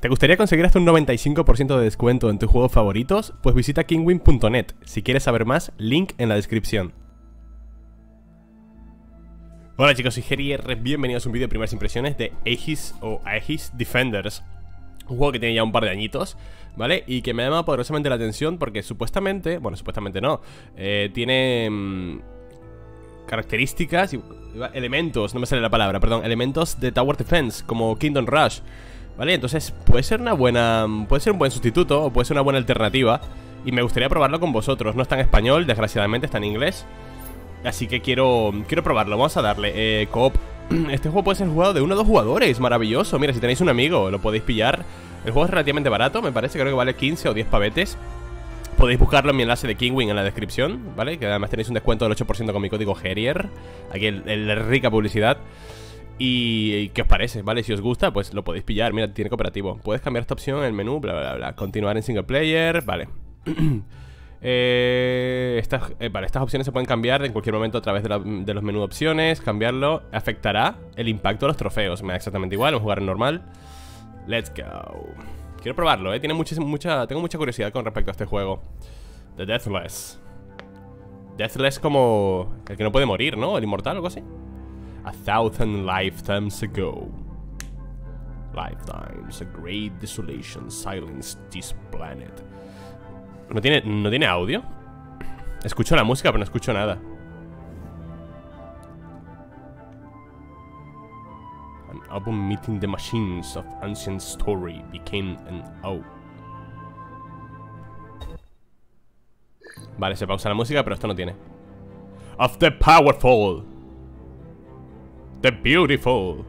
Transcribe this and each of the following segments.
¿Te gustaría conseguir hasta un 95% de descuento en tus juegos favoritos? Pues visita kinguin.net. Si quieres saber más, link en la descripción. Hola chicos, soy Gerier, bienvenidos a un vídeo de primeras impresiones de Aegis o Aegis Defenders. Un juego que tiene ya un par de añitos, ¿vale? Y que me ha llamado poderosamente la atención porque supuestamente, bueno, supuestamente no, tiene características y elementos, no me sale la palabra, perdón, elementos de Tower Defense, como Kingdom Rush, ¿vale? Entonces puede ser una buena, puede ser un buen sustituto o puede ser una buena alternativa. Y me gustaría probarlo con vosotros. No está en español, desgraciadamente está en inglés. Así que quiero probarlo, vamos a darle co-op. Este juego puede ser jugado de 1 o 2 jugadores, maravilloso. Mira, si tenéis un amigo, lo podéis pillar. El juego es relativamente barato, me parece, creo que vale 15 o 10 pavetes. Podéis buscarlo en mi enlace de Kinguin en la descripción, ¿vale? Que además tenéis un descuento del 8% con mi código Gerier. Aquí el rica publicidad. Y ¿qué os parece? ¿Vale? Si os gusta, pues lo podéis pillar. Mira, tiene cooperativo. Puedes cambiar esta opción en el menú, bla, bla, bla. Continuar en single player, vale. Estas opciones se pueden cambiar en cualquier momento a través de los menús opciones. Cambiarlo afectará el impacto de los trofeos. Me da exactamente igual, vamos a jugar en normal. Let's go. Quiero probarlo, tengo mucha curiosidad con respecto a este juego. The Deathless. Deathless como el que no puede morir, ¿no? El inmortal o algo así. 1,000 lifetimes ago. Lifetimes, a great desolation silenced this planet. ¿No tiene audio? Escucho la música, pero no escucho nada. An album meeting the machines of ancient story became an out. Vale, se pausa la música, pero esto no tiene. Of the powerful, the beautiful,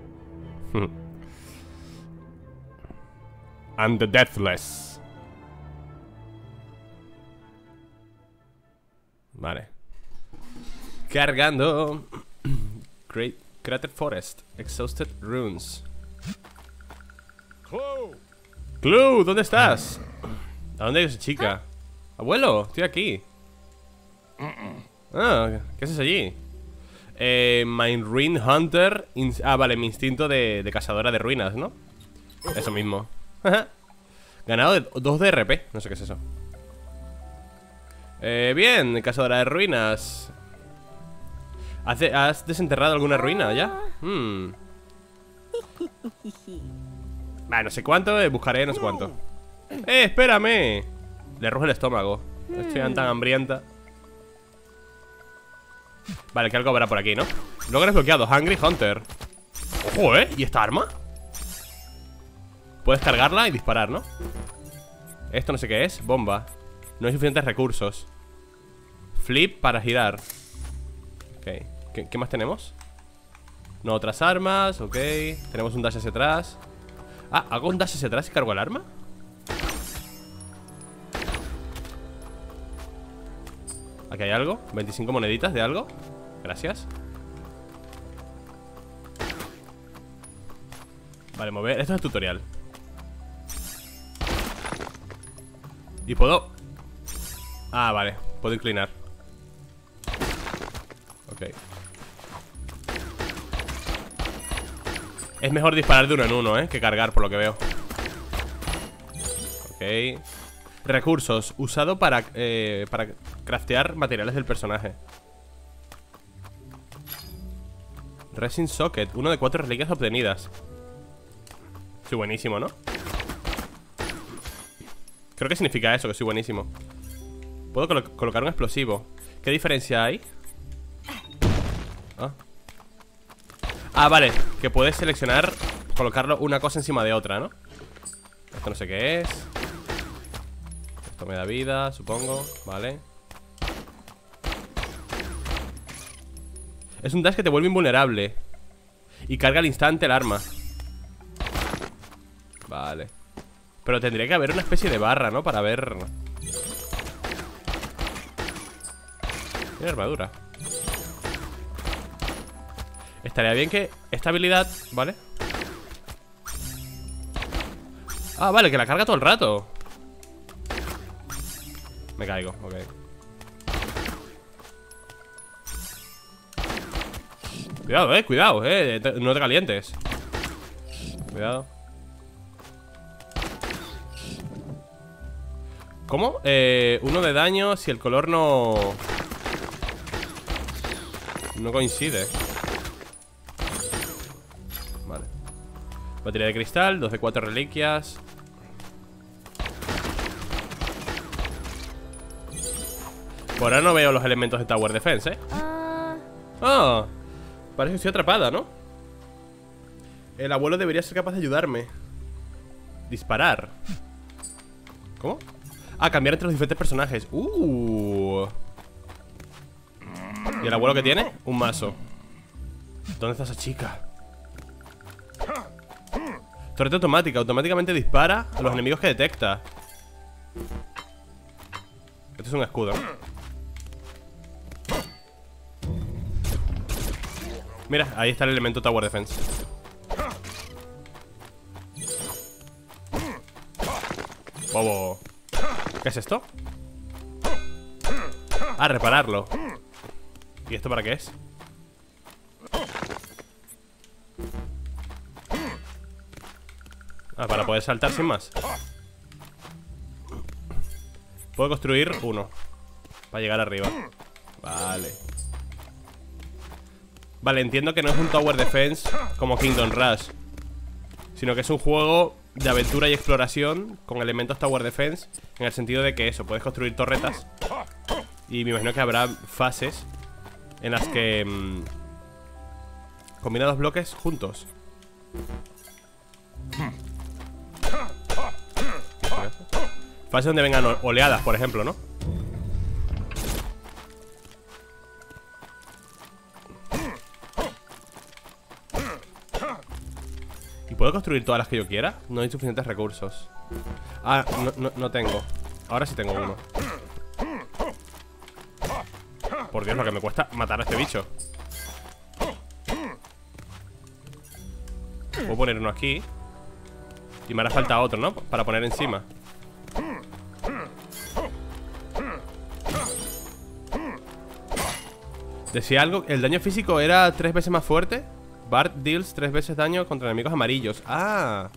and the deathless. Vale. Cargando. Great Crater Forest. Exhausted Runes. Clue, ¿dónde estás? ¿A dónde hay esa chica? Abuelo, estoy aquí. Ah, ¿qué haces allí? My Ruin Hunter. Vale, mi instinto de cazadora de ruinas, ¿no? Eso mismo. Ganado 2 de RP. No sé qué es eso. Bien, cazadora de ruinas. ¿Has desenterrado alguna ruina ya? Vale, no sé cuánto, buscaré no sé cuánto. Espérame. Le ruge el estómago. Estoy tan hambrienta. Vale, que algo habrá por aquí, ¿no? Luego desbloqueado, Hungry Hunter. Ojo, ¿y esta arma? Puedes cargarla y disparar, ¿no? Esto no sé qué es, bomba. No hay suficientes recursos. Flip para girar. Ok, ¿qué más tenemos? No, otras armas, ok. Tenemos un dash hacia atrás. Ah, ¿hago un dash hacia atrás y cargo el arma? Aquí hay algo, 25 moneditas de algo. Gracias. Vale, mover, esto es el tutorial. Y puedo... Ah, vale, puedo inclinar. Ok. Es mejor disparar de uno en uno, que cargar, por lo que veo. Ok. Recursos, usado para craftear materiales del personaje. Resin Socket, 1 de 4 reliquias obtenidas. Soy buenísimo, ¿no? Creo que significa eso, que soy buenísimo. Puedo colocar un explosivo. ¿Qué diferencia hay? Vale, que puedes seleccionar colocarlo una cosa encima de otra, ¿no? Esto no sé qué es. Esto me da vida, supongo. Vale. Es un dash que te vuelve invulnerable y carga al instante el arma. Vale. Pero tendría que haber una especie de barra, ¿no? Para ver... Tiene armadura. Estaría bien que esta habilidad, ¿vale? Ah, vale, que la carga todo el rato. Me caigo, ok. Cuidado, no te calientes. Cuidado. ¿Cómo? 1 de daño si el color no coincide. Vale. Batería de cristal, 2 de 4 reliquias. Por ahora no veo los elementos de Tower Defense, ¿eh? Ah, parece que estoy atrapada, ¿no? El abuelo debería ser capaz de ayudarme. Disparar. ¿Cómo? Ah, cambiar entre los diferentes personajes. ¿Y el abuelo qué tiene? Un mazo. ¿Dónde está esa chica? Torreta automática. Automáticamente dispara a los enemigos que detecta. Este es un escudo. Mira, ahí está el elemento Tower Defense. Bobo. ¿Qué es esto? Ah, repararlo. ¿Y esto para qué es? Ah, para poder saltar sin más. Puedo construir uno para llegar arriba. Vale. Vale, entiendo que no es un Tower Defense como Kingdom Rush, sino que es un juego de aventura y exploración con elementos Tower Defense, en el sentido de que eso, puedes construir torretas. Y me imagino que habrá fases en las que combina 2 bloques juntos. Fases donde vengan oleadas, por ejemplo, ¿no? ¿Y puedo construir todas las que yo quiera? No hay suficientes recursos. Ah, no tengo. Ahora sí tengo uno. Por Dios, lo que me cuesta matar a este bicho. Puedo poner uno aquí. Y me hará falta otro, ¿no? Para poner encima. Decía algo, el daño físico era 3 veces más fuerte. Bart deals 3 veces daño contra enemigos amarillos. Ah.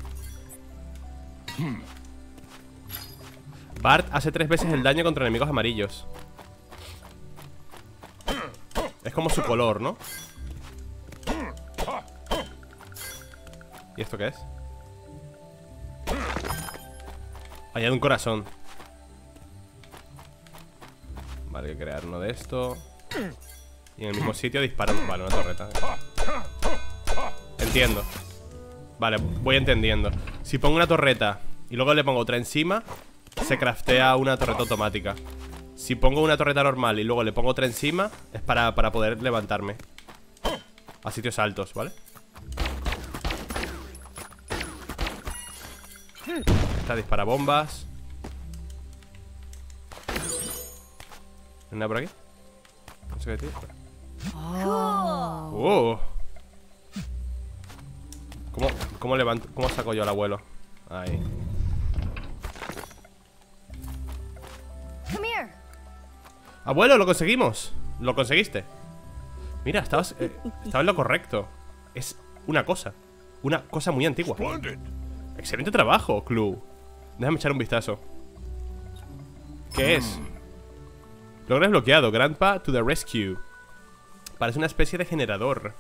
Bart hace 3 veces el daño contra enemigos amarillos. Es como su color, ¿no? ¿Y esto qué es? Añade un corazón. Vale, hay que crear uno de esto. Y en el mismo sitio disparan. Vale, una torreta. Entiendo. Vale, voy entendiendo. Si pongo una torreta y luego le pongo otra encima, se craftea una torreta automática. Si pongo una torreta normal y luego le pongo otra encima, es para poder levantarme a sitios altos, ¿vale? Esta dispara bombas. ¿No hay nada por aquí? No sé qué tío. ¿Cómo levanto? ¿Cómo saco yo al abuelo? Ahí. Abuelo, lo conseguimos. Lo conseguiste. Mira, estabas en lo correcto. Es una cosa muy antigua. Excelente trabajo, Clue. Déjame echar un vistazo. ¿Qué es? Logro desbloqueado. Grandpa to the rescue. Parece una especie de generador.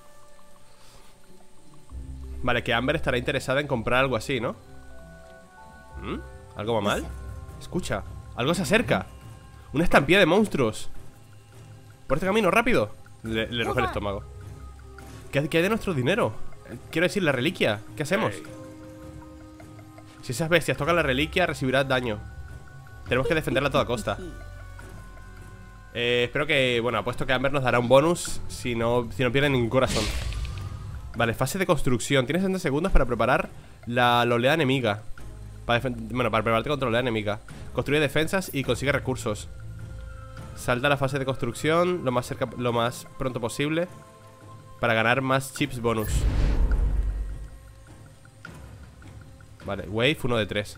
Vale, que Amber estará interesada en comprar algo así, ¿no? ¿Algo va mal? Escucha, algo se acerca. Una estampida de monstruos. Por este camino, rápido. Le ruge el estómago. ¿Qué hay de nuestro dinero? Quiero decir, la reliquia. ¿Qué hacemos? Si esas bestias tocan la reliquia, recibirá daño. Tenemos que defenderla a toda costa. Espero que... Bueno, apuesto que Amber nos dará un bonus si no pierde ningún corazón. Vale, fase de construcción. Tienes 60 segundos para preparar la oleada enemiga. Para prepararte contra la oleada enemiga. Construye defensas y consigue recursos. Salta a la fase de construcción lo más pronto posible para ganar más chips bonus. Vale, wave 1 de 3.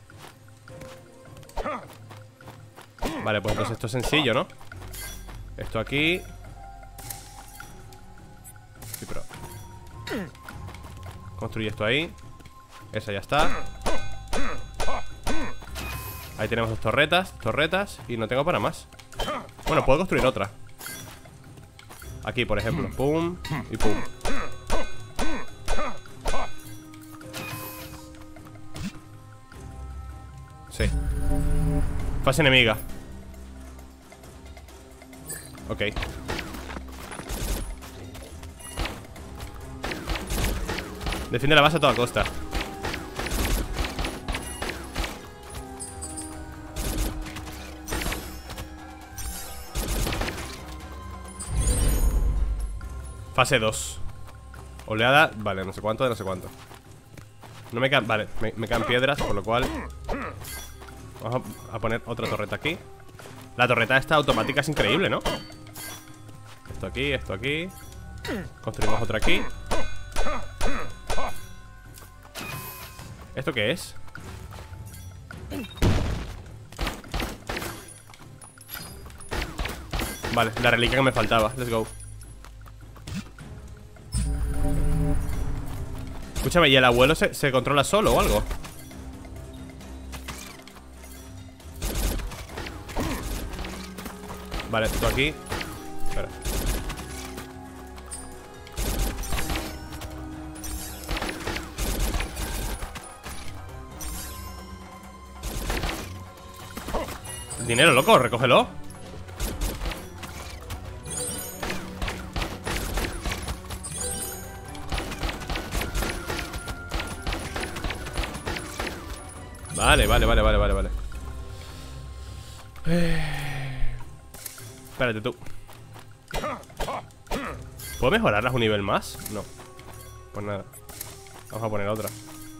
Vale, pues entonces esto es sencillo, ¿no? Esto aquí. Sí, pero... Construye esto ahí. Esa ya está. Ahí tenemos dos torretas. Y no tengo para más. Bueno, puedo construir otra. Aquí, por ejemplo. Pum y pum. Sí. Fase enemiga. Ok. Defiende la base a toda costa. Fase 2. Oleada, vale, no sé cuánto de no sé cuánto. No me quedan, vale, me quedan piedras, por lo cual vamos a poner otra torreta aquí. La torreta esta automática es increíble, ¿no? Esto aquí, esto aquí. Construimos otra aquí. ¿Esto qué es? Vale, la reliquia que me faltaba. Let's go. Escúchame, ¿y el abuelo se controla solo o algo? Vale, esto aquí. Espera. Dinero, loco, recógelo. Vale. Espérate tú. ¿Puedo mejorarlas un nivel más? No. Pues nada. Vamos a poner otra.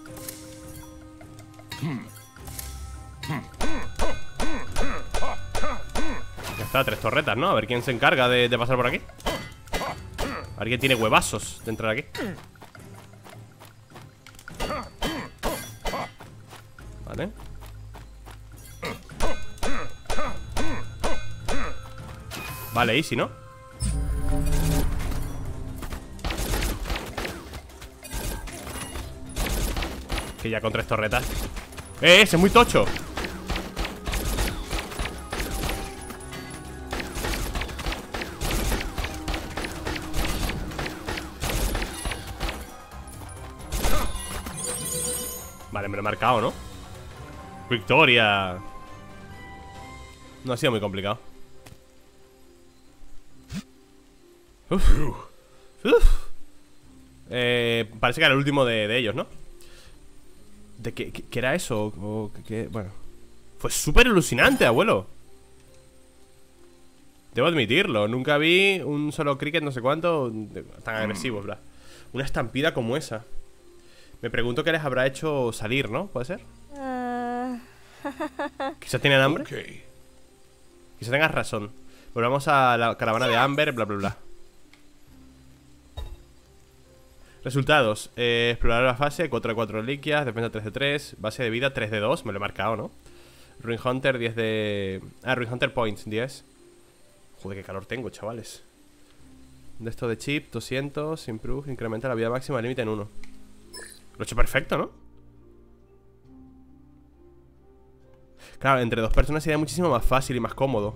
Ya está, 3 torretas, ¿no? A ver quién se encarga de pasar por aquí. A ver quién tiene huevazos de entrar aquí. Vale. Vale, easy, ¿no? Que ya con 3 torretas. Ese es muy tocho. Vale, me lo he marcado, ¿no? Victoria. No ha sido muy complicado. Parece que era el último de ellos, ¿no? ¿De qué era eso? Bueno, fue súper alucinante, abuelo. Debo admitirlo. Nunca vi un solo cricket no sé cuánto tan agresivo, ¿verdad? Una estampida como esa. Me pregunto qué les habrá hecho salir, ¿no? ¿Puede ser? Quizás tienen hambre. Quizás tengas razón. Volvamos a la caravana de Amber, bla, bla, bla. Resultados, explorar la fase, 4 de 4 reliquias, defensa 3 de 3, base de vida 3 de 2, me lo he marcado, ¿no? Ruin Hunter 10 de... Ruin Hunter Points 10. Joder, qué calor tengo, chavales. De esto de chip, 200, improve, incrementa la vida máxima, límite en 1. Lo he hecho perfecto, ¿no? Claro, entre 2 personas sería muchísimo más fácil y más cómodo.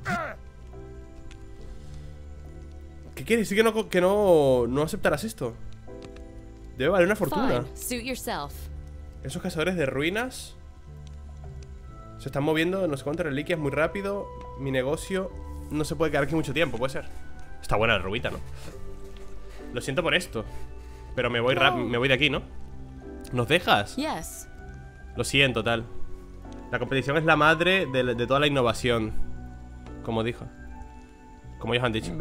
¿Qué quiere decir que no aceptarás esto? Debe valer una fortuna. Esos cazadores de ruinas se están moviendo no sé cuántas reliquias muy rápido. Mi negocio no se puede quedar aquí mucho tiempo, puede ser. Está buena la rubita, ¿no? Lo siento por esto, pero me voy de aquí, ¿no? ¿Nos dejas? Lo siento, tal. La competición es la madre de toda la innovación. Como dijo. Como ellos han dicho.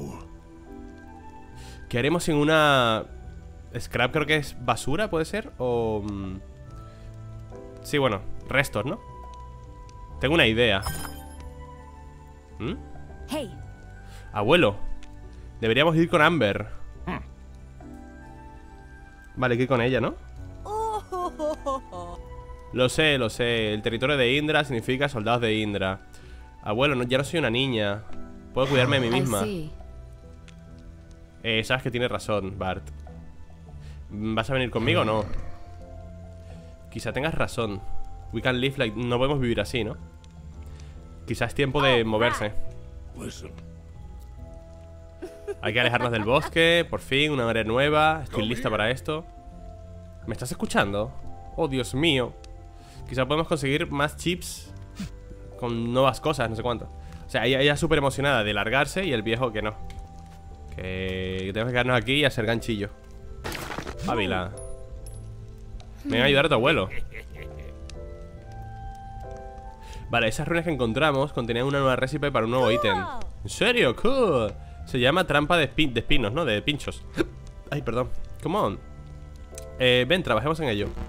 ¿Qué haremos sin una... Scrap creo que es basura, ¿puede ser? O... Sí, bueno, restos, ¿no? Tengo una idea. Hey. Abuelo, deberíamos ir con Amber. Vale, hay que ir con ella, ¿no? Lo sé. El territorio de Indra significa soldados de Indra. Abuelo, ya no soy una niña. Puedo cuidarme de mí misma. Sabes que tienes razón, Bart. ¿Vas a venir conmigo o no? Quizá tengas razón. We can live like... No podemos vivir así, ¿no? Quizás es tiempo de moverse. Hay que alejarnos del bosque. Por fin, una área nueva. Estoy lista para esto. ¿Me estás escuchando? Oh, Dios mío. Quizás podemos conseguir más chips con nuevas cosas, no sé cuánto. O sea, ella súper emocionada de largarse y el viejo que no. Que tenemos que quedarnos aquí y hacer ganchillo. Ávila. Ven a ayudar a tu abuelo. Vale, esas ruinas que encontramos contenían una nueva recipe para un nuevo ítem. ¿En serio? Cool. Se llama trampa de espinos, ¿no? De pinchos. Ay, perdón. Come on. Ven, trabajemos en ello.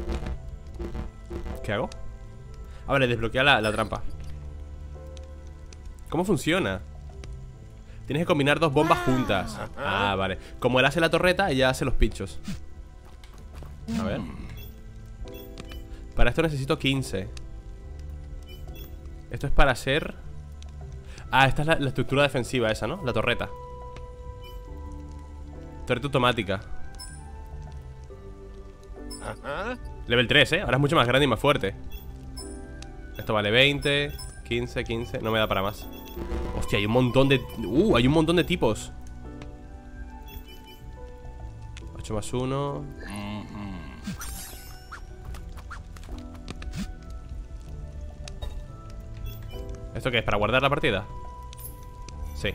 ¿Qué hago? Ah, vale, desbloquea la trampa. ¿Cómo funciona? Tienes que combinar dos bombas juntas. Ah, vale. Como él hace la torreta, ella hace los pinchos. A ver. Para esto necesito 15. Esto es para hacer... Ah, esta es la estructura defensiva esa, ¿no? La torreta. Torreta automática. Level 3, ¿eh? Ahora es mucho más grande y más fuerte. Esto vale 20, 15, 15. No me da para más. Hostia, hay un montón de... hay un montón de tipos. 8 más 1. ¿Esto qué es? ¿Para guardar la partida? Sí.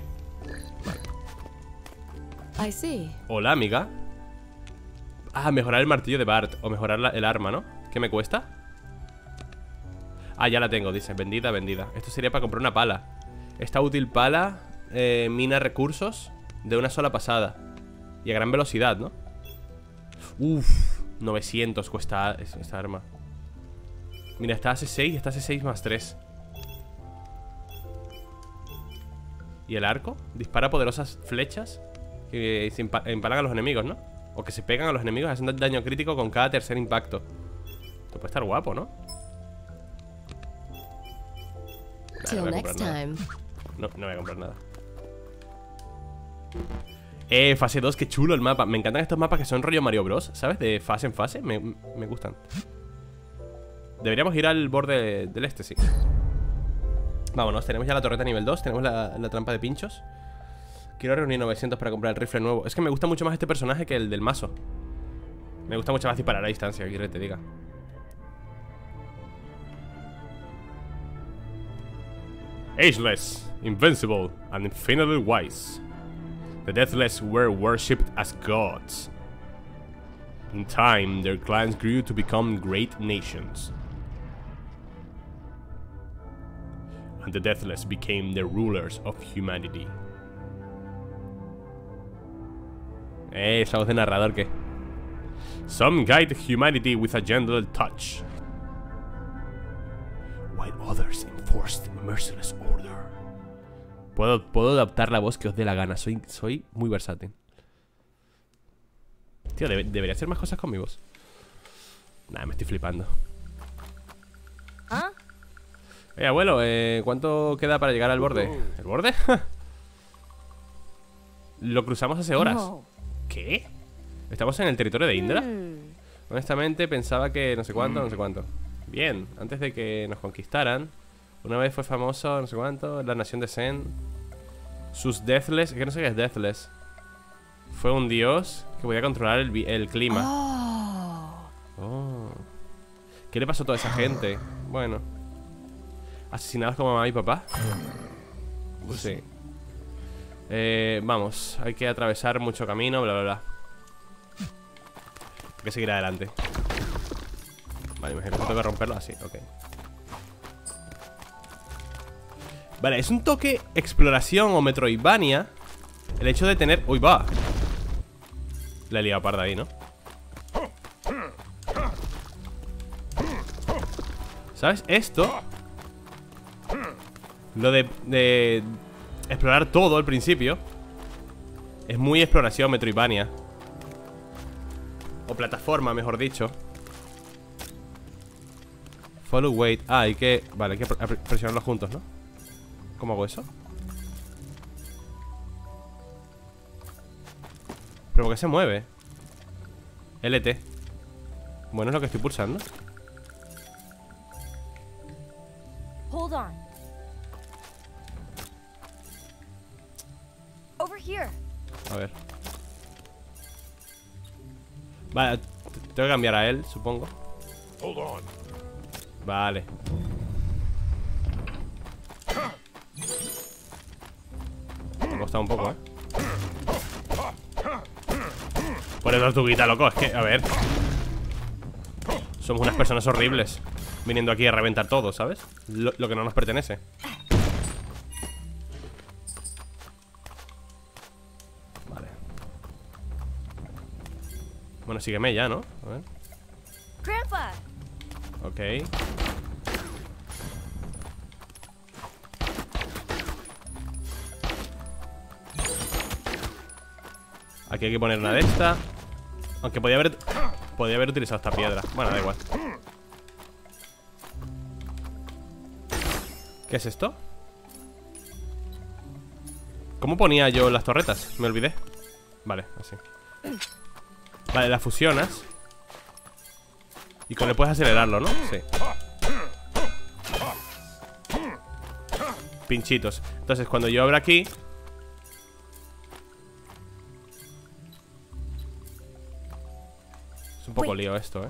Vale. Hola, amiga. Ah, mejorar el martillo de Bart. O mejorar el arma, ¿no? ¿Qué me cuesta? Ah, ya la tengo, dice. Vendida, vendida. Esto sería para comprar una pala. Esta útil pala mina recursos de una sola pasada. Y a gran velocidad, ¿no? Uf, 900 cuesta esta arma. Mira, esta hace 6 y esta hace 6 más 3. ¿Y el arco? Dispara poderosas flechas que se empalan a los enemigos, ¿no? O que se pegan a los enemigos haciendo daño crítico con cada tercer impacto. Esto puede estar guapo, ¿no? No voy a comprar nada. No voy a comprar nada. Fase 2, qué chulo el mapa. Me encantan estos mapas que son rollo Mario Bros, ¿sabes? De fase en fase, me gustan. Deberíamos ir al borde del este, sí. Vámonos, tenemos ya la torreta nivel 2. Tenemos la trampa de pinchos. Quiero reunir 900 para comprar el rifle nuevo. Es que me gusta mucho más este personaje que el del mazo. Me gusta mucho más disparar a distancia, que quiero que te diga. Ageless, invincible, and infinitely wise. The Deathless were worshipped as gods. In time, their clans grew to become great nations. And the Deathless became the rulers of humanity. Esa voz de narrador, ¿qué? Some guide humanity with a gentle touch, while others enforced merciless order. Puedo adaptar la voz que os dé la gana. Soy muy versátil. Tío, debería hacer más cosas con mi voz. Nah, me estoy flipando. ¿Ah? Abuelo, ¿cuánto queda para llegar al borde? ¿El borde? Lo cruzamos hace horas. No. ¿Qué? ¿Estamos en el territorio de Indra? Honestamente pensaba que no sé cuánto, no sé cuánto. Bien, antes de que nos conquistaran, una vez fue famoso, no sé cuánto, la nación de Zen. Sus Deathless, que no sé qué es Deathless. Fue un dios que podía controlar el clima. Oh. ¿Qué le pasó a toda esa gente? Bueno, asesinados como mamá y papá. Sí. Vamos, hay que atravesar mucho camino, bla, bla, bla. Hay que seguir adelante. Vale, imagino que tengo que romperlo así, ok. Vale, es un toque exploración o Metroidvania el hecho de tener... ¡Uy, va! La he liado parda ahí, ¿no? ¿Sabes? Esto... Lo de explorar todo al principio es muy exploración Metroidvania. O plataforma, mejor dicho. Follow, wait. Ah, hay que... Vale, hay que presionarlos juntos, ¿no? ¿Cómo hago eso? ¿Pero por qué se mueve? LT. Bueno, es lo que estoy pulsando. Hold on. Over here. A ver. Vale, tengo que cambiar a él, supongo. Hold on. Vale. Me ha costado un poco, Por eso tortuguita, loco, es que, a ver. Somos unas personas horribles viniendo aquí a reventar todo, ¿sabes? Lo que no nos pertenece. Vale. Bueno, sígueme ya, ¿no? A ver. Grandpa. Ok. Aquí hay que poner una de esta. Aunque podía haber utilizado esta piedra. Bueno, da igual. ¿Qué es esto? ¿Cómo ponía yo las torretas? Me olvidé. Vale, así. Vale, las fusionas. Y con él puedes acelerarlo, ¿no? Sí. Pinchitos. Entonces, cuando yo abra aquí... Es un poco lío esto,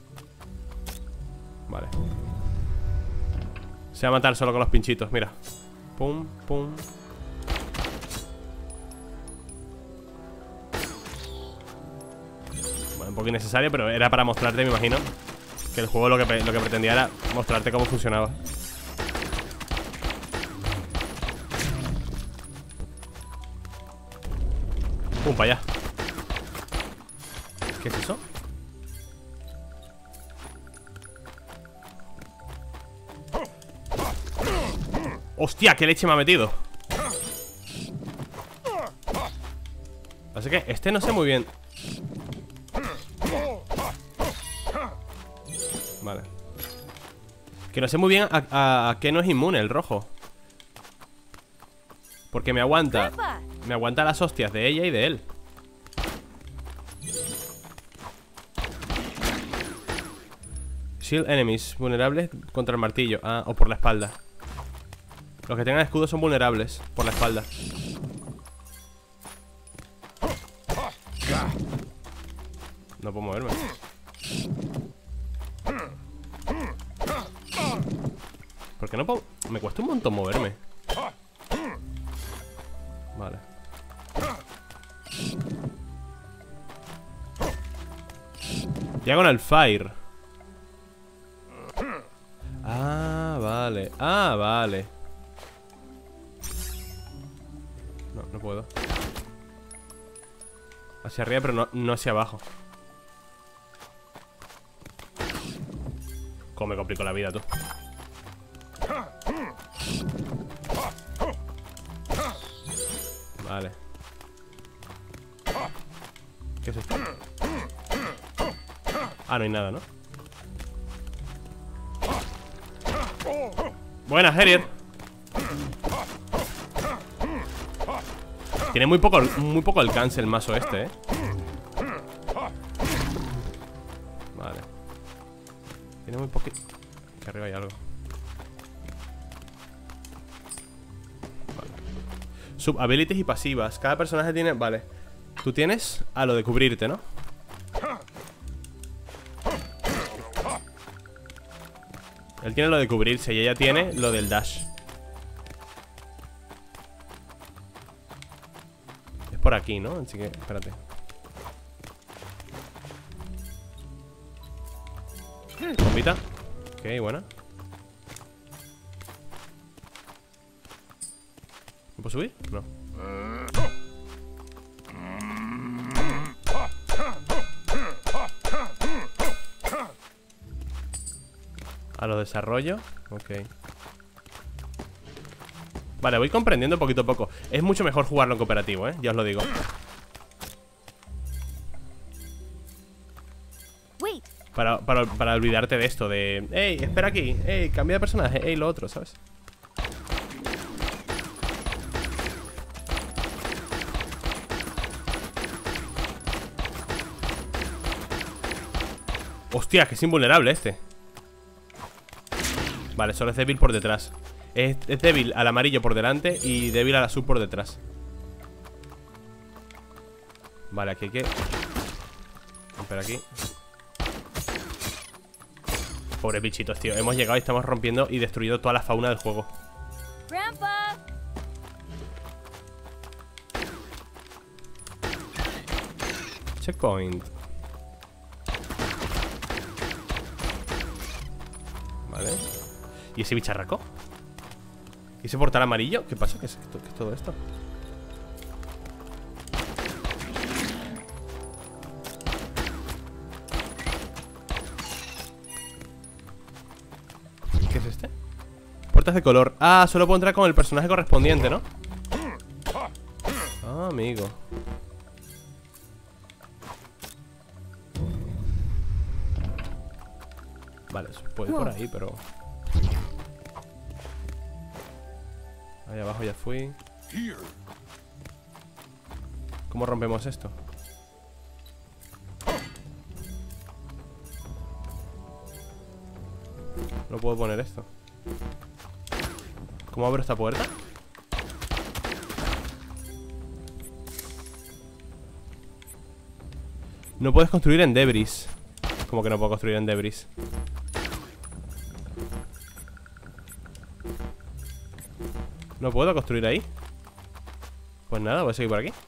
Vale. Se va a matar solo con los pinchitos, mira. Pum, pum. Bueno, un poco innecesario, pero era para mostrarte, me imagino, que el juego lo que pretendía era mostrarte cómo funcionaba. Pum, para allá. ¿Qué es eso? ¡Hostia! ¿Qué leche me ha metido? Así que este no sé muy bien. Vale. Que no sé muy bien a qué no es inmune el rojo. Porque me aguanta. Me aguanta las hostias de ella y de él. Shield enemies. Vulnerables contra el martillo. Ah, o por la espalda. Los que tengan escudo son vulnerables por la espalda. No puedo moverme. ¿Por qué no puedo? Me cuesta un montón moverme. Vale. Diagonal Fire. Ah, vale. Ah, vale. No, no puedo. Hacia arriba, pero no hacia abajo. Cómo me complico la vida, tú. Vale. ¿Qué es esto? Ah, no hay nada, ¿no? Buena, Harrier. Tiene muy poco alcance el mazo este, Vale. Tiene muy poquito. Aquí arriba hay algo. Vale. Sub-abilities y pasivas. Cada personaje tiene... Vale. Tú tienes a lo de cubrirte, ¿no? Él tiene lo de cubrirse y ella tiene lo del dash. Es por aquí, ¿no? Así que, espérate. Bombita. Ok, buena. ¿Me puedo subir? No. A lo desarrollo. Ok. Vale, voy comprendiendo poquito a poco. Es mucho mejor jugarlo en cooperativo, ya os lo digo. Para olvidarte de esto, de... Ey, espera aquí, ey, cambia de personaje, ey, lo otro, ¿sabes? Hostia, que es invulnerable este. Vale, solo es débil por detrás. Es débil al amarillo por delante y débil al azul por detrás. Vale, aquí hay que romper aquí. Pobres bichitos, tío. Hemos llegado y estamos rompiendo y destruyendo toda la fauna del juego. Grandpa! Checkpoint. Vale. ¿Y ese bicharraco? ¿Y ese portal amarillo? ¿Qué pasa? ¿Qué es todo esto? ¿Qué es este? Puertas de color. Ah, solo puedo entrar con el personaje correspondiente, ¿no? Ah, amigo. Vale, puedo ir por ahí, pero... Ahí abajo ya fui. ¿Cómo rompemos esto? No puedo poner esto. ¿Cómo abro esta puerta? No puedes construir en debris. ¿Cómo que no puedo construir en debris? ¿No puedo construir ahí? Pues nada, voy a seguir por aquí.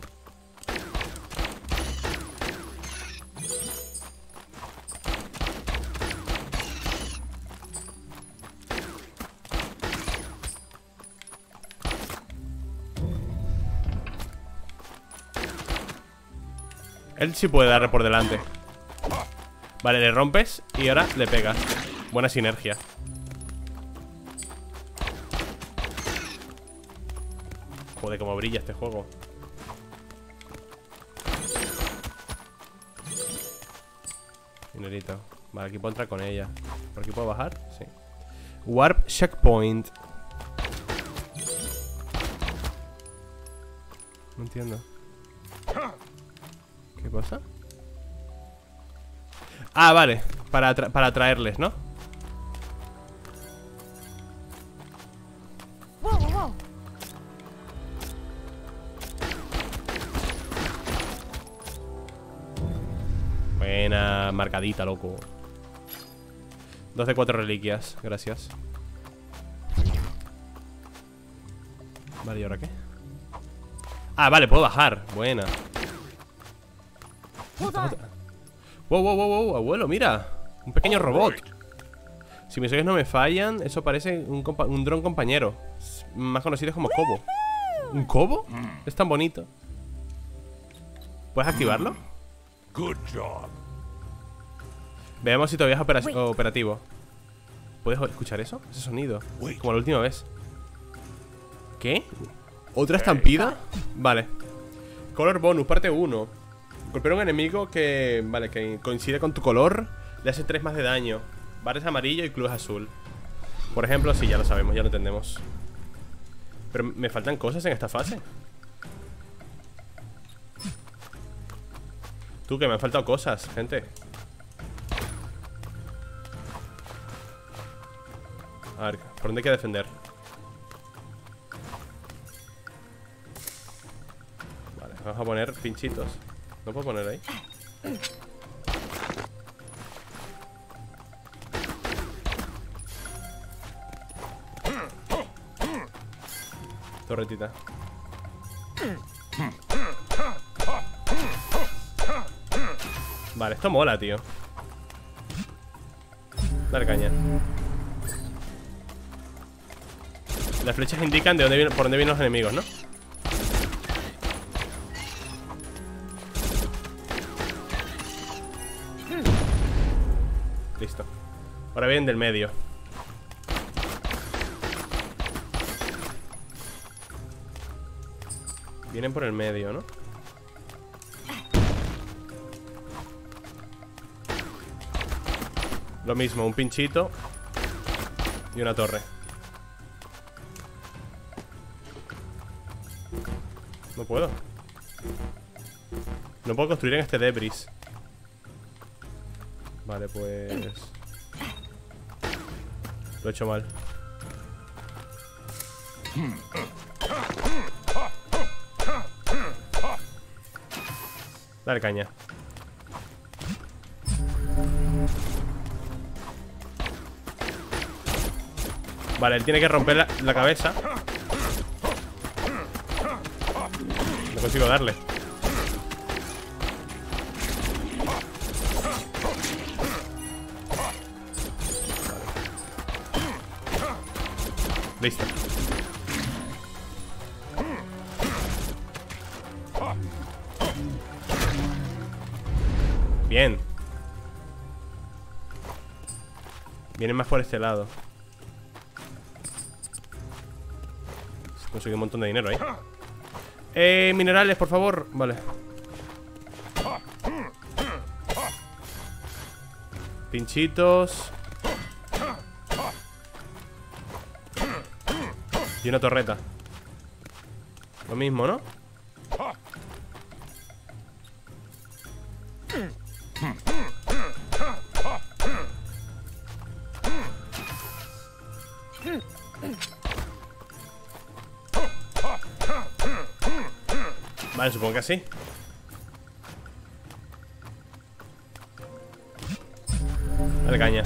Él sí puede darle por delante. Vale, le rompes y ahora le pegas. Buena sinergia. Joder, cómo brilla este juego. Dinerito. Vale, aquí puedo entrar con ella. ¿Por aquí puedo bajar? Sí. Warp checkpoint. No entiendo. ¿Qué pasa? Ah, vale. Para atraerles, ¿no? Whoa, whoa, whoa. Buena marcadita, loco. 2 de 4 reliquias, gracias. Vale, ¿y ahora qué? Ah, vale, puedo bajar. Buena. Hold on. Wow, wow, wow, wow, abuelo, mira. Un pequeño robot. Si mis ojos no me fallan, eso parece un dron compañero, más conocido como Cobo. ¿Un Cobo? Es tan bonito. ¿Puedes activarlo? Good job. Veamos si todavía es operativo. ¿Puedes escuchar eso? Ese sonido. Como la última vez. ¿Qué? ¿Otra estampida? Vale. Color bonus, parte 1. Golpear a un enemigo que... Vale, que coincide con tu color. Le hace 3 más de daño. Bar es amarillo y club es azul. Por ejemplo, sí, ya lo sabemos, ya lo entendemos. Pero me faltan cosas en esta fase. Tú, que me han faltado cosas, gente. A ver, ¿por dónde hay que defender? Vale, vamos a poner pinchitos. ¿No puedo poner ahí? Torretita. Vale, esto mola, tío. Dale caña. Las flechas indican de dónde vienen, por dónde vienen los enemigos, ¿no? Listo. Ahora vienen del medio. Vienen por el medio, ¿no? Lo mismo, un pinchito y una torre. No puedo. No puedo construir en este debris. Vale, pues... Lo he hecho mal. Dale caña. Vale, él tiene que romper la cabeza. No consigo darle. Listo. Bien. Vienen más por este lado. Conseguí un montón de dinero ahí. Minerales, por favor. Vale. Pinchitos. Y una torreta. Lo mismo, ¿no? Vale, supongo que así. Dale caña.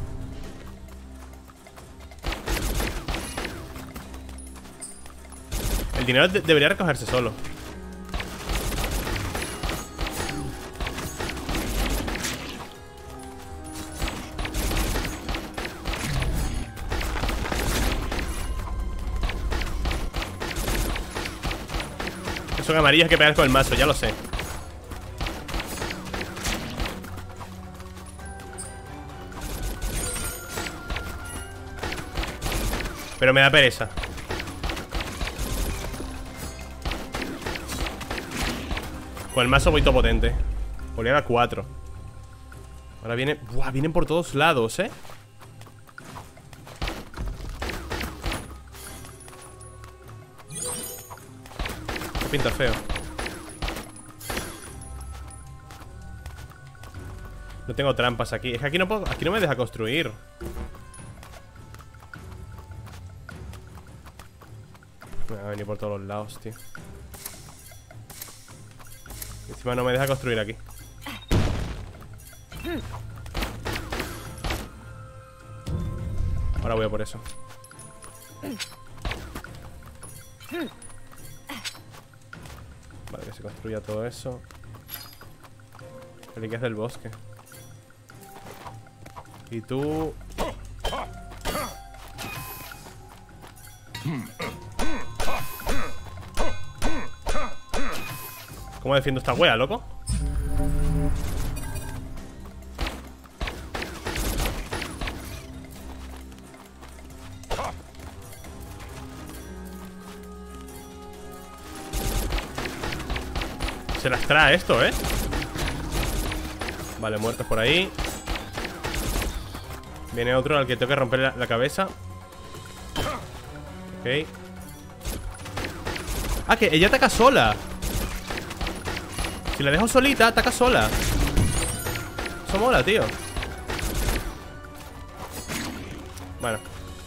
El dinero debería recogerse solo. Son amarillas que pegar con el mazo, ya lo sé. Pero me da pereza. Con el mazo voy todo potente. Volvían a 4. Ahora viene... Buah, vienen por todos lados, ¿eh? Qué pinta feo. No tengo trampas aquí. Es que aquí no puedo... Aquí no me deja construir. Me va a venir por todos los lados, tío. Encima no me deja construir aquí. Ahora voy a por eso. Vale, que se construya todo eso. Reliquias del bosque. Y tú... ¿Cómo defiendo esta wea, loco? Se las trae esto, ¿eh? Vale, muertos por ahí. Viene otro al que tengo que romper la cabeza. Ok. Ah, que ella ataca sola. Si la dejo solita, ataca sola. Eso mola, tío. Bueno.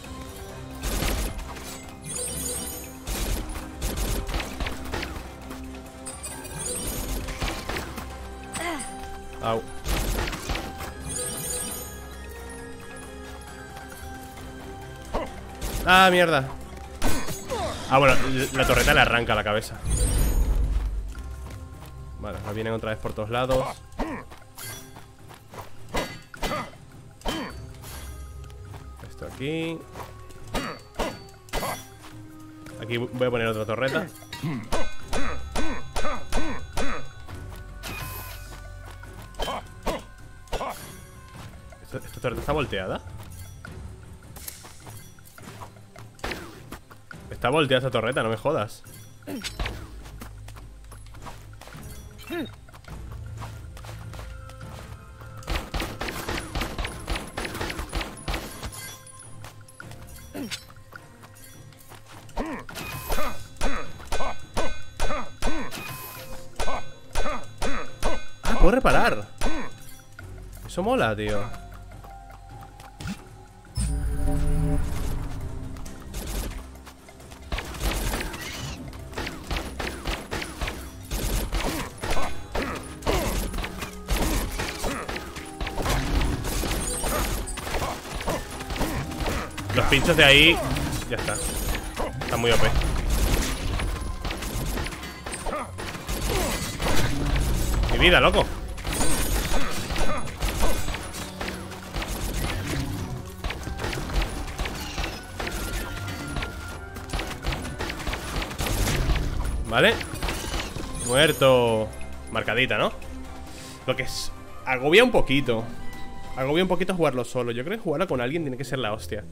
Au. Ah, mierda. Ah, bueno, la torreta le arranca la cabeza. Vale, ahora vienen otra vez por todos lados. Esto aquí. Aquí voy a poner otra torreta. ¿Esta torreta está volteada? Está volteada esta torreta, no me jodas. Ah, puedo reparar. Eso mola, tío. pinchos de ahí. Ya está. Está muy OP. Mi vida, loco. Vale. Muerto. Marcadita, ¿no? Lo que es... agobia un poquito. Agobia un poquito jugarlo solo. Yo creo que jugarlo con alguien tiene que ser la hostia.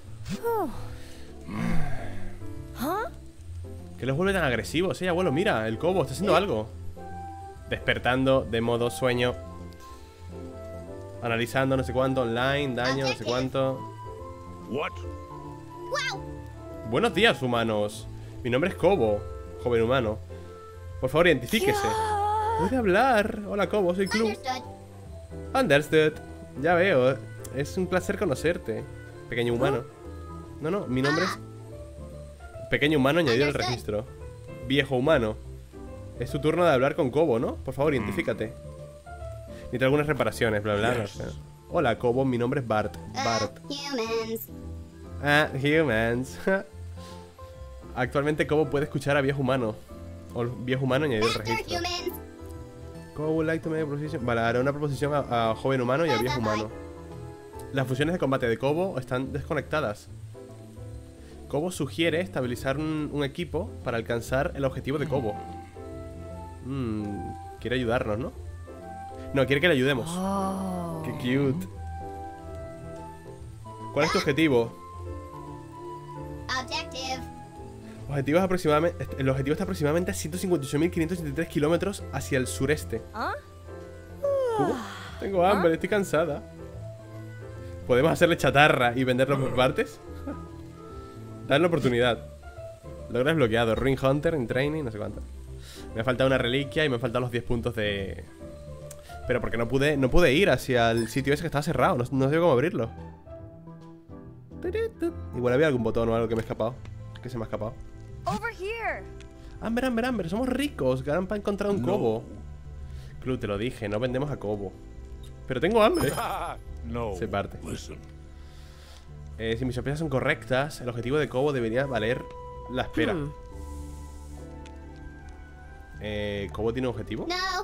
¿Qué los vuelve tan agresivos? Abuelo, mira, el Cobo está haciendo algo. Despertando de modo sueño. Analizando no sé cuánto, online, daño, no sé cuánto. What? Buenos días, humanos. Mi nombre es Cobo, joven humano. Por favor, identifíquese. Puede hablar. Hola, Cobo, soy Club. Understood. Ya veo, es un placer conocerte, pequeño humano. No, mi nombre es... Pequeño humano añadido al registro. Viejo humano. Es tu turno de hablar con Cobo, ¿no? Por favor, identifícate. Necesito algunas reparaciones, bla, bla, no sé. Hola, Cobo, mi nombre es Bart. Humans. Humans. Actualmente Cobo puede escuchar a viejo humano. O viejo humano añadido al registro. Cobo would like to make a proposition. Vale, haré una proposición a joven humano y a viejo humano. Las funciones de combate de Cobo están desconectadas. Cobo sugiere estabilizar un equipo para alcanzar el objetivo de Cobo. Quiere ayudarnos, ¿no? No, quiere que le ayudemos. Qué cute. ¿Cuál es tu objetivo? El objetivo está aproximadamente a 158.573 kilómetros hacia el sureste. Tengo hambre, estoy cansada. ¿Podemos hacerle chatarra y venderlo por partes? Darle oportunidad. Logro desbloqueado. Ring Hunter en training, no sé cuánto. Me ha faltado una reliquia y me han faltado los 10 puntos de... Pero porque no pude ir hacia el sitio ese que estaba cerrado. No sé cómo abrirlo. Igual había algún botón o algo que me ha escapado. Que se me ha escapado. Over here. Amber, somos ricos. Ganan para encontrar un Cobo. Club, te lo dije, no vendemos a Cobo. Pero tengo hambre. No. Se parte. Listen. Si mis sorpresas son correctas, el objetivo de Cobo debería valer la espera. ¿Cobo tiene un objetivo? No.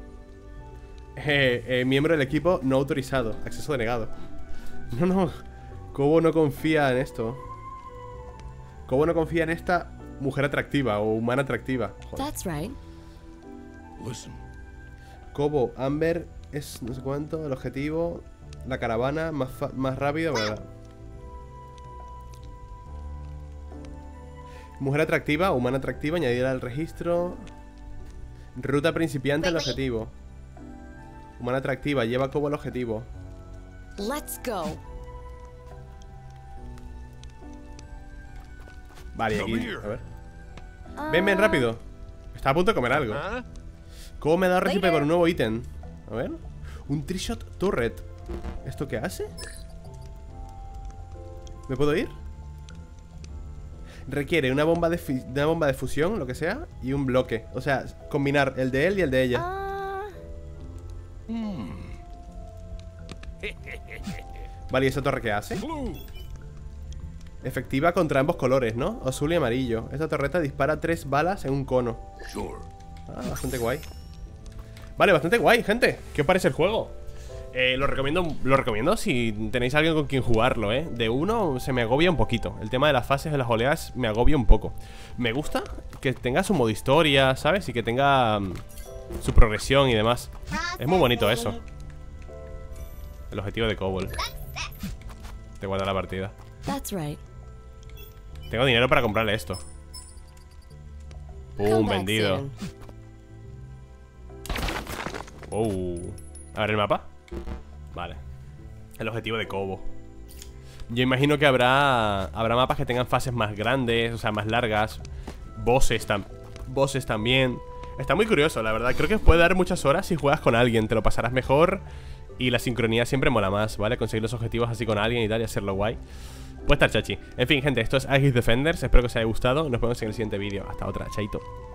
Miembro del equipo no autorizado. Acceso denegado. No. Cobo no confía en esto. Cobo no confía en esta mujer atractiva o humana atractiva. Joder. That's right. Listen. Cobo, Amber es no sé cuánto, el objetivo, la caravana más rápido, ¿verdad? Mujer atractiva, humana atractiva, añadir al registro. Ruta principiante al objetivo. Humana atractiva, lleva a Cobo al objetivo. Let's go. Vale, aquí, a ver. Ven, rápido. Está a punto de comer algo. Cobo me ha dado recipe por un nuevo ítem. A ver. Un Trishot Turret. ¿Esto qué hace? ¿Me puedo ir? Requiere una bomba de fusión, lo que sea, y un bloque. O sea, combinar el de él y el de ella. Vale, ¿y esa torre qué hace? Efectiva contra ambos colores, ¿no? Azul y amarillo. Esta torreta dispara 3 balas en un cono. Bastante guay. Vale, bastante guay, gente. ¿Qué os parece el juego? Lo recomiendo si tenéis alguien con quien jugarlo, ¿eh? De uno se me agobia un poquito. El tema de las fases de las oleadas me agobia un poco. Me gusta que tenga su modo historia, ¿sabes? Y que tenga su progresión y demás. Es muy bonito eso. El objetivo de Cobol. Te guarda la partida. That's right. Tengo dinero para comprarle esto. ¡Pum! Vendido. A ver el mapa. Vale. El objetivo de Cobo. Yo imagino que habrá mapas que tengan fases más grandes, o sea, más largas. Bosses también. Está muy curioso, la verdad. Creo que puede dar muchas horas si juegas con alguien. Te lo pasarás mejor. Y la sincronía siempre mola más, ¿vale? Conseguir los objetivos así con alguien y tal y hacerlo guay. Puede estar chachi. En fin, gente, esto es Aegis Defenders. Espero que os haya gustado. Nos vemos en el siguiente vídeo. Hasta otra, chaito.